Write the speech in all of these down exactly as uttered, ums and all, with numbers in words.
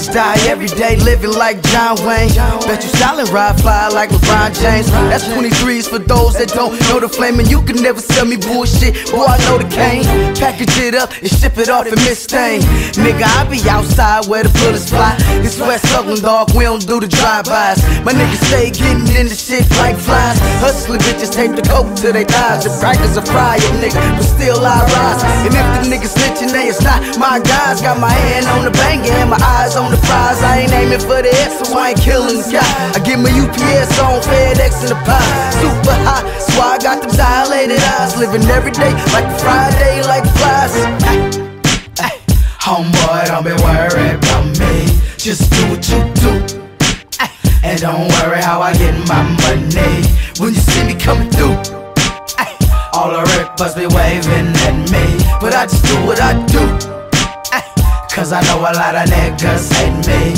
niggas die every day, living like John Wayne. Bet you stylin' ride fly like LeBron James. That's twenty-threes for those that don't know the flame. And you can never sell me bullshit, boy, I know the cane. Package it up and ship it off in Miss Stain. Nigga, I be outside where the bullets fly. It's West Oakland, dog, we don't do the drive-bys. My niggas stay getting into shit like flies. Hustling bitches tape the coke to their thighs. The crackers are fire, nigga, but still I rise. And if the niggas snitching, they it's not my guys. Got my hand on the banger and my eyes on the prize. I ain't aiming for the X, so I ain't killing the guy. I get my U P S on FedEx in the pie. Super high, so I got them dilated eyes. Living every day like Friday, like flies. Ay, ay. Homeboy, don't be worried about me. Just do what you do. Ay, and don't worry how I get my money. When you see me coming through, ay, all the rippers be waving at me, but I just do what I do. Ay, cause I know a lot of niggas hate me.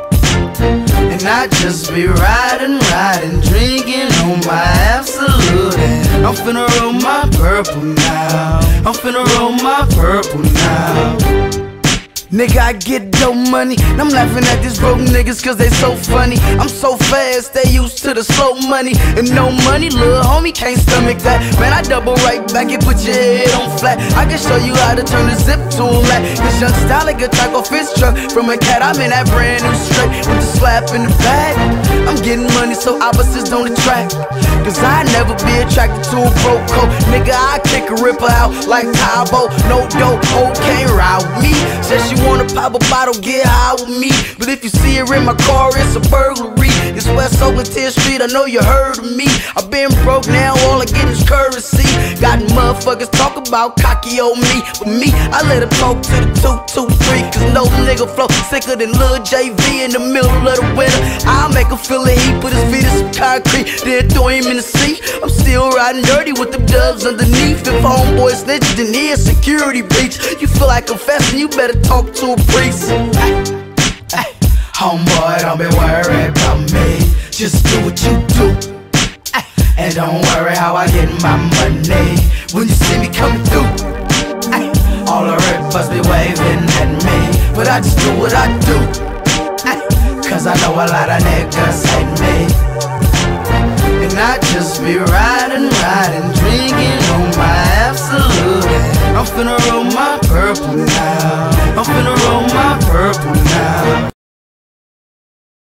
And I just be riding, riding, drinking on my Absolut. I'm finna roll my purple now. I'm finna roll my purple now. Nigga, I get dope money. And I'm laughing at these broke niggas cause they so funny. I'm so fast, they used to the slow money. And no money, little homie can't stomach that. Man, I double right back and put your head on flat. I can show you how to turn the zip to a mat. This young style like a taco fish truck from a cat. I'm in that brand new straight with the slap in the back. I'm getting money so opposites don't attract. Cause I never be attracted to a broke coat. Nigga, I kick a ripper out like Tybo. No dope, hoe can't ride with me. Said she wanna pop a bottle, get high with me. But if you see her in my car, it's a burglary. It's West Oakland, tenth Street, I know you heard of me. I've been broke now, all I get is currency. Got motherfuckers talk about cocky old me. But me, I let him talk to the two two three. Cause no nigga flow sicker than Lil J V in the middle of the winter. I'll make him feel the heat, put his feet in some concrete, then throw him in the sea. I'm still riding dirty with them dubs underneath. If homeboy snitched, then he a security breach. You feel like confessing, you better talk to a priest. Ay, ay. Homeboy, don't be worried about me. Just do what you do. Ay, and don't worry how I get my money. When you see me coming through, ay, all the rippers be waving at me, but I just do what I do. Ay, cause I know a lot of niggas hate me. And I just be riding, riding, drinking on my Absolut. I'm finna roll my purple now. I'm finna roll my purple.